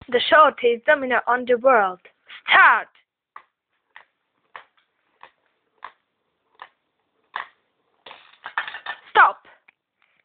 The show takes dominate on the world. Start!